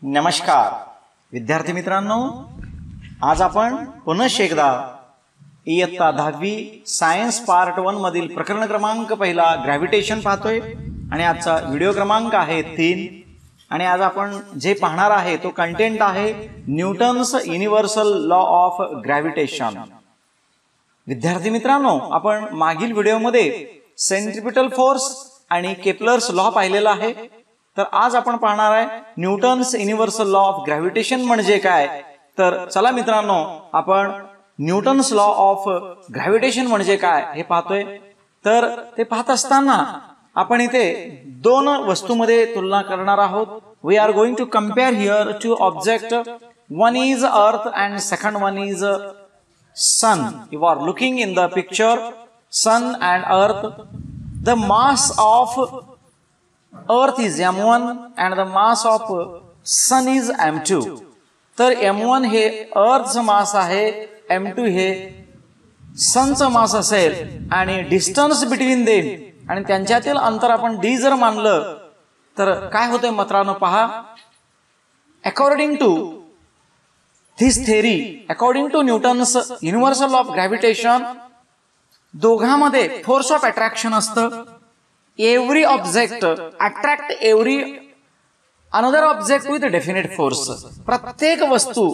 नमस्कार विद्यार्थी मित्रांनो, आज आपण पुनश्च एकदा इयत्ता 10वी सायन्स पार्ट 1 मधील प्रकरण क्रमांक पहिला ग्रॅव्हिटेशन पाहतोय आणि आजचा व्हिडिओ क्रमांक आहे 3 आणि आज आपण जे पाहणार आहे तो कंटेंट आहे Newton's universal law of gravitation. विद्यार्थी मित्रांनो, आपण मागील व्हिडिओमध्ये सेंट्रिपिटल फोर्स आणि केपलर्स लॉ पाहिलेला आहे, तर आज आपण पाहणार आहे Newton's universal law of gravitation म्हणजे काय। तर चला मित्रांनो, आपण न्यूटन्स लॉ ऑफ ग्रॅव्हिटेशन म्हणजे काय हे पाहतोय। तर ते पाहत असताना आपण इथे दोन वस्तूंमध्ये तुलना करणार आहोत। We are going to compare here two object, one is earth and second one is sun. You are looking in the picture, sun and earth. The mass of earth is m1 and the mass of sun is m2. तर m1 हे earthचं मास आहे, m2 हे sunचं मास असेल आणि distance between them आणि त्यांच्यातील अंतर आपण d जर मानलं तर काय होतंय मित्रांनो पहा। According to this theory, according to Newton's universal law of gravitation, दोघांमध्ये फोर्स ऑफ अट्रॅक्शन असतं। Every object attract every another object with definite force. प्रत्येक वस्तू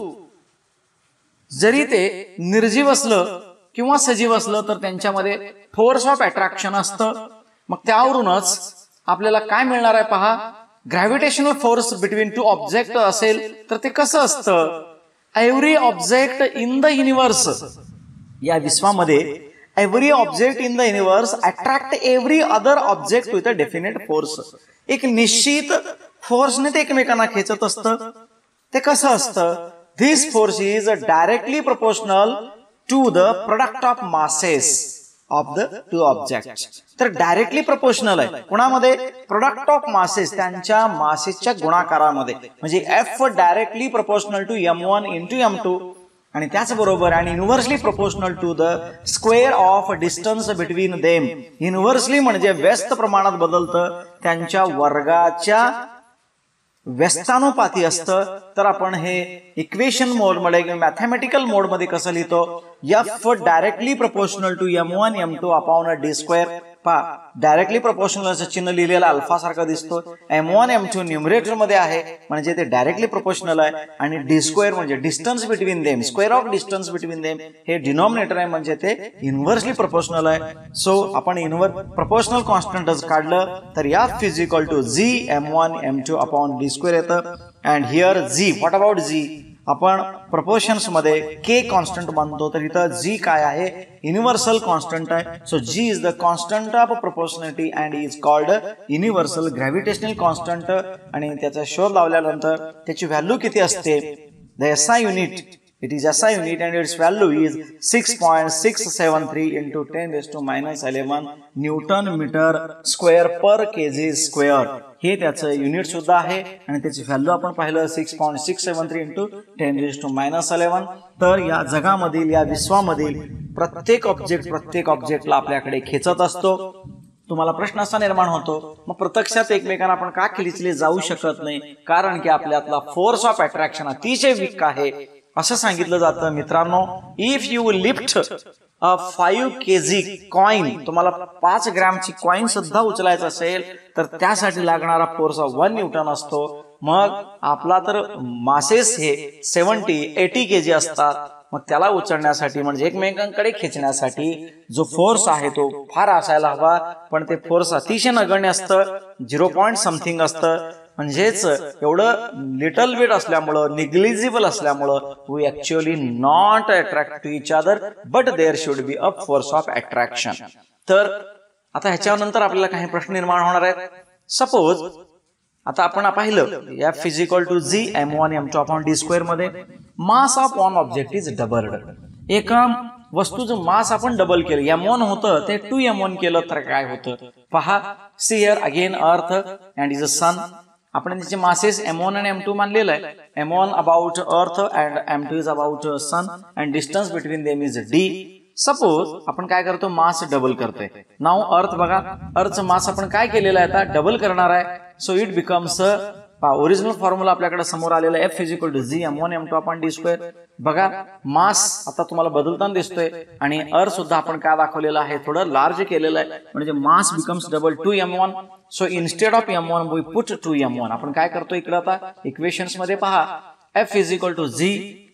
जरी ते निर्जीव असलं किंवा सजीव असलं तर त्यांच्यामध्ये फोर्स ऑफ अट्रॅक्शन असतं। मग त्यावरूनच आपल्याला काय मिळणार आहे पहा, gravitational force between two object असेल तर ते कसं असतं। Every object in the universe, या विश्वामध्ये every object in the universe attract every other object with a definite force. एक निश्चित फोर्सने ते एकमेकांना खेचत असतं। ते कसं असतं, this force is directly proportional to the product of masses of the two object. तर डायरेक्टली प्रोपोर्शनल आहे कोणामध्ये, प्रोडक्ट ऑफ मासेस, त्यांच्या मासेसच्या गुणाकारामध्ये, म्हणजे F directly proportional to m1 into m2 आणि त्याचबरोबर आणि universally proportional to the square of distance between them. Universally म्हणजे व्यस्त प्रमाणात बदलतं, त्यांच्या वर्गाच्या व्यस्तानुपाती असतं। तर आपण हे इक्वेशन मोड मध्ये किंवा मॅथमॅटिकल मोड मध्ये कसं लिहितो, F directly proportional to m1 m2 upon d square. पहा डायरेक्टली प्रोपोर्शनल असं चिन्ह लिहिलेलं अल्फा सारखा दिसतो। m1 m2 न्यूमरेटर मध्ये आहे म्हणजे ते डायरेक्टली प्रोपोर्शनल आहे आणि d स्क्वेअर म्हणजे distance between them, square of distance between them हे डिनॉमिनेटर आहे म्हणजे ते इन्व्हर्सली प्रोपोर्शनल आहे। सो आपण प्रोपोर्शनल कॉन्स्टंट काढलं तर f is equal to g m1 m2 upon d square येतं। And here g, what about g, आपण प्रपोर्शन्स मध्ये k कॉन्स्टंट मानतो तर इथं g काय आहे, युनिव्हर्सल कॉन्स्टंट आहे। So g is the constant of proportionality and is called universal gravitational constant. आणि त्याचा शोध लावल्यानंतर त्याची व्हॅल्यू किती असते, the SI unit, it is SI unit and its value is 6.673 into 10⁻⁻11 newton metre square per kg square हे त्याचं unit सुद्धा आहे आणि त्याची व्हॅल्यू आपण पाहिलं 6.673 into 10⁻11। तर या जगामधील, या विश्वामधील प्रत्येक ऑब्जेक्टला आपल्याकडे खेचत असतो। तुम्हाला प्रश्न असा निर्माण होतो, मग प्रत्यक्षात एकमेकांना आपण का खेचले जाऊ शकत नाही, कारण की आपल्यातला फोर्स ऑफ अट्रॅक्शन अतिशय वीक आहे असं सांगितलं जातं। मित्रांनो, if you lift a 5 kg coin, तुम्हाला 5 ग्रॅमची कॉइन सुद्धा उचलायचं असेल तर त्यासाठी लागणारा फोर्स 1 न्यूटन असतो। मग आपला तर मासेस हे 70-80 kg असतात, मग त्याला उचलण्यासाठी म्हणजे एकमेकांकडे खेचण्यासाठी जो फोर्स आहे तो फार असायला हवा, पण ते फोर्स अतिशय नगण्य असतं, 0. समथिंग असतं। म्हणजेच एवढं लिटल बिट असल्यामुळं, निग्लिजिबल असल्यामुळं we actually not attract to each other but there should be a force of attraction. तर आता ह्याच्यानंतर आपल्याला काही प्रश्न निर्माण होणार आहेत। सपोज आता आपण पाहिलं f is equal to g m1 m2 upon d square मध्ये mass of one object is doubled. एका वस्तूचं मास आपण डबल केलं, m1 होतं ते 2m1 केलं तर काय होतं पहा। See here again earth and is a sun, आपण त्याचे मासेस m1 आणि m2 मानलेलं आहे। m1 about earth and m2 is about sun and distance between them is d। Suppose आपण काय करतो, मास डबल करतोय। नाउ अर्थ बघा, अर्थचं मास आपण काय केलेलं आहे आता, डबल करणार आहे। So it becomes original formula आपल्याकडे समोर आलेला F = g m1 m2 d². बघा मास आता तुम्हाला बदलताना दिसतोय आणि सुद्धा आपण काय दाखवलेलं आहे, थोडं लार्ज केलेलं आहे, म्हणजे mass becomes double 2m1. So instead of m1 we put 2m1. आपण काय करतो इकडे आता इक्वेशन्स मध्ये पहा, F = g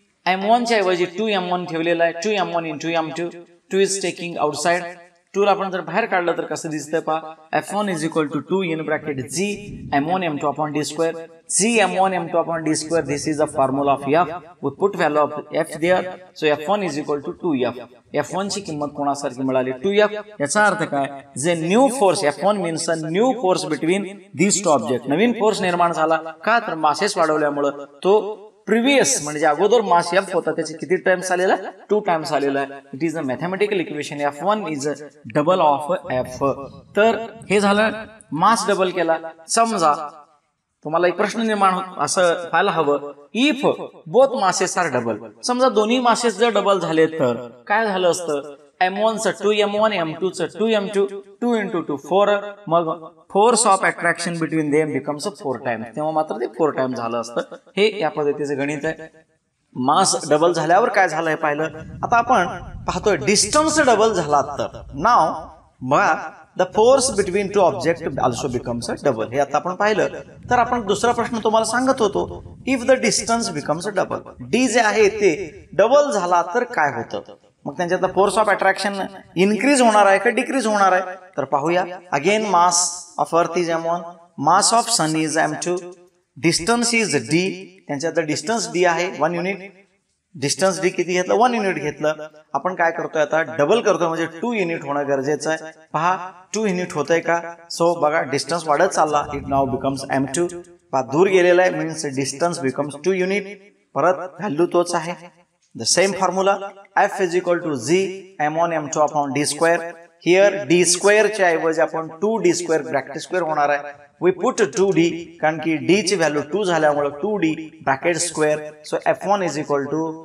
m1 च्या ऐवजी 2m1 ठेवलेला आहे. 2m1 × m2. 2 is taking outside. 2 ला आपण जर बाहेर काढलं तर कसं दिसतंय पहा, F1 = 2 in bracket g m1 m2 d². g m1 m2 d². This is the formula of F. We put value of F there. So F1 = 2F. F1 ची किंमत कोणासारखी मिळाली 2F. याचा अर्थ काय, जे new force F1 means a new force between these two object. नवीन force निर्माण झाला का, तर मासेस वाढवल्यामुळे तो प्रिव्हियस म्हणजे अगोदर मास F होता त्याचे किती टाइम्स आलेला, 2 टाइम्स आलेला आहे. It is a mathematical equation. F1 is double of F. तर हे झालं, मास डबल केला. समजा तुम्हाला एक प्रश्न निर्माण होत असं व्हायला हवं, if both masses are double. समजा दोन्ही मासेस जर डबल झाले तर काय झालं असतं, m1 चं 2m1 m2 चं 2m2 2 × 2 4. मग force of attraction between them becomes 4 times. तेव्हा मात्र ते 4 टाइम्स झालं असतं. हे या पद्धतीचं गणित आहे. मास डबल झाल्यावर काय झालंय पाहिलं. आता आपण पाहतोय डिस्टन्स डबल झाला तर नाव बघा the force between two object also becomes double. हे आता आपण पाहिलं. तर आपण दुसरा प्रश्न तुम्हाला सांगत होतो, if the distance becomes double, D जे आहे ते डबल झाला तर काय होतं. मग त्यांच्यातला फोर्स ऑफ अट्रॅक्शन इन्क्रीज होणार आहे का डिक्रीज होणार आहे, तर पाहूया. Again mass of earth is m1, mass of sun is m2, distance is d. त्यांच्यातलं डिस्टन्स d आहे 1 युनिट. डिस्टन्स d किती घेतलं, 1 युनिट घेतलं. आपण काय करतोय आता, डबल करतोय म्हणजे 2 युनिट होणं गरजेचं आहे. पहा 2 युनिट होतंय का. सो बघा डिस्टन्स वाढत चालला. It now becomes m2. पहा दूर गेलेला आहे मीन्स डिस्टन्स बिकम्स 2 युनिट. परत व्हॅल्यू तोच आहे. The same formula, F = g m1 m2 d². Here d² च्या ऐवजी आपण 2d² ब्रॅकेट स्क्वेअर होणार आहे. We put 2d कारण की d ची व्हॅल्यू 2 झाल्यामुळे 2d bracket square. So F1 =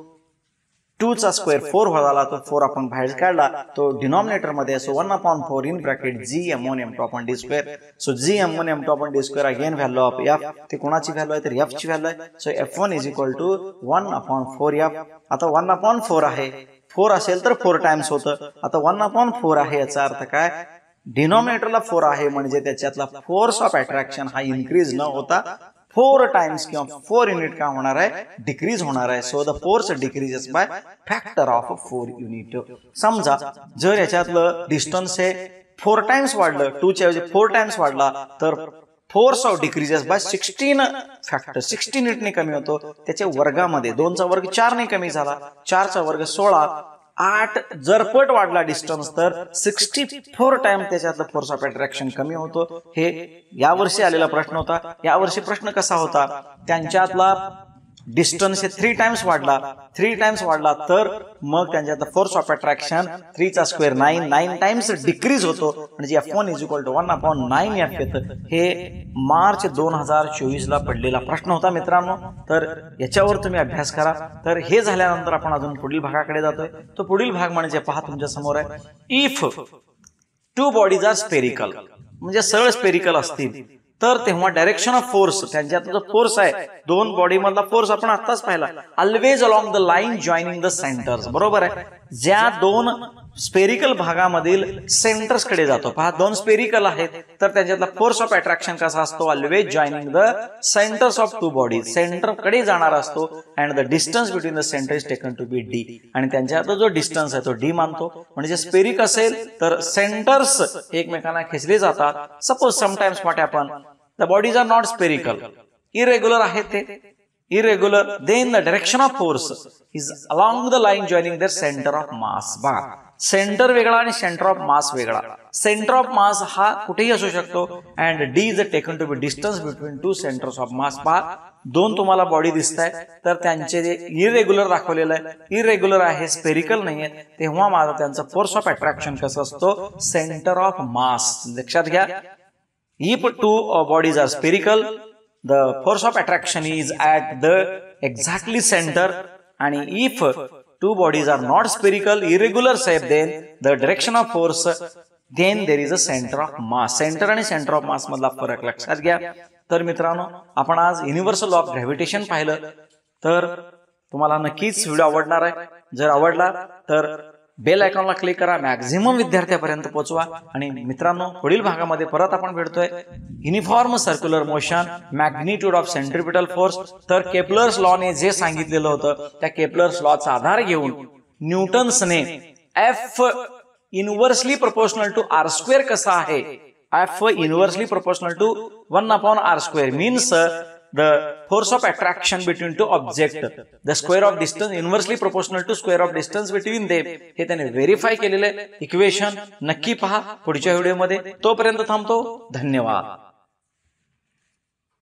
2 चा स्क्वेअर 4 झाला. तो 4 आपण बाहेर काढला तो डिनॉमिनेटर मध्ये. So 1/4 in bracket g m1 m2 d². So g m1 m2 d² again value of F. ते कोणाची व्हॅल्यू आहे तर F ची व्हॅल्यू आहे. So F1 = 1/4F. आता 1/4 आहे, 4 असेल तर 4 टाइम्स होतं. आता 1/4 आहे याचा अर्थ काय, डिनॉमिनेटरला 4 आहे म्हणजे त्याच्यातला फोर्स ऑफ अट्रॅक्शन हा इन्क्रीज न होता 4 टाइम्स किंवा 4 युनिट का होणार आहे, डिक्रीज होणार आहे. So the force decreases by factor of 4 unit. समजा जर याच्यातलं डिस्टन्स हे 4 टाइम्स वाढलं, 2 च्या ऐवजी 4 टाइम्स वाढला तर force of decreases by 16 factor. 16 युनिटने कमी होतो. त्याच्या वर्गामध्ये 2 चा वर्ग 4 ने कमी झाला, 4 चा वर्ग 16, 8 जर पट वाढला डिस्टन्स तर 64 टाइम त्याच्यातलं फोर्स ऑफ अट्रॅक्शन कमी होतो. हे यावर्षी आलेला प्रश्न होता. यावर्षी प्रश्न कसा होता, त्यांच्यातला डिस्टन्स हे 3 टाइम्स वाढला, 3 टाइम्स वाढला तर मग त्यांच्यातला फोर्स ऑफ अट्रॅक्शन 3 चा स्क्वेअर 9 टाइम्स डिक्रीज होतो. म्हणजे F1 = 1/9F येतं. हे मार्च 2024 ला पडलेला प्रश्न होता मित्रांनो. तर याच्यावर तुम्ही अभ्यास करा. तर हे झाल्यानंतर आपण अजून पुढील भागाकडे जातोय. तो पुढील भाग म्हणजे पहा तुमच्या समोर आहे, इफ 2 बॉडीज आर स्पेरिकल, म्हणजे सरळ स्पेरिकल असतील तर तेव्हा डायरेक्शन ऑफ फोर्स, त्यांच्यात जो फोर्स आहे 2 बॉडी मधला फोर्स आपण आताच पाहिला, always along the line joining the centres. बरोबर आहे. ज्या 2 स्पेरिकल भागामधील सेंटर्स कडे जातो. पहा 2 स्पेरिकल आहेत तर त्यांच्यातला फोर्स ऑफ अट्रॅक्शन कसा असतो, always joining the centres of 2 bodies, centre कडे जाणार असतो. And the distance between the centre is taken to be D. आणि त्यांच्यातला जो डिस्टन्स आहे तो डी मानतो. म्हणजे स्पेरिक असेल तर सेंटर्स एकमेकांना खेचले जातात. Suppose sometimes what happen, the bodies are not spherical, irregular आहेत ते, irregular, then the direction of force is along the line joining their center of mass. बघा सेंटर वेगळा आणि सेंटर ऑफ मास वेगळा. सेंटर ऑफ मास हा कुठेही असू शकतो. And D is taken to be distance between 2 centres of mass. पहा 2 तुम्हाला बॉडी दिसत आहे तर त्यांचे जे इरेग्युलर दाखवलेलं आहे, इरेग्युलर आहे, स्पेरिकल नाहीये, तेव्हा माझा त्यांचा फोर्स ऑफ अट्रॅक्शन कसा असतो, सेंटर ऑफ मास. लक्षात घ्या, if 2 bodies are spherical, the force of attraction is at the exactly center. And if 2 bodies are not spherical, irregular shape, then the direction of force, then there is a center of mass. Center आणि center of mass मधला फरक लक्षात घ्या. तर मित्रांनो, आपण आज universal law of gravitation पाहिलं. तर तुम्हाला नक्कीच व्हिडिओ आवडणार आहे. जर आवडला तर बेल आयकॉनला क्लिक करा, मॅक्झिमम विद्यार्थ्यापर्यंत पोहोचवा. आणि मित्रांनो, पुढील भागामध्ये परत आपण भेटतोय. Uniform circular motion, magnitude of centripetal force. तर केपलर्स लॉने जे सांगितलेलं होतं त्या केपलर्स लॉचा आधार घेऊन न्यूटन्सने F inversely proportional to R square कसा आहे, F inversely proportional to 1/r² means the force of attraction between two object, the square of distance inversely proportional to square of distance between them, हे त्याने verify केलेले equation नक्की पहा पुढच्या व्हिडिओमध्ये. तोपर्यंत थांबतो. धन्यवाद.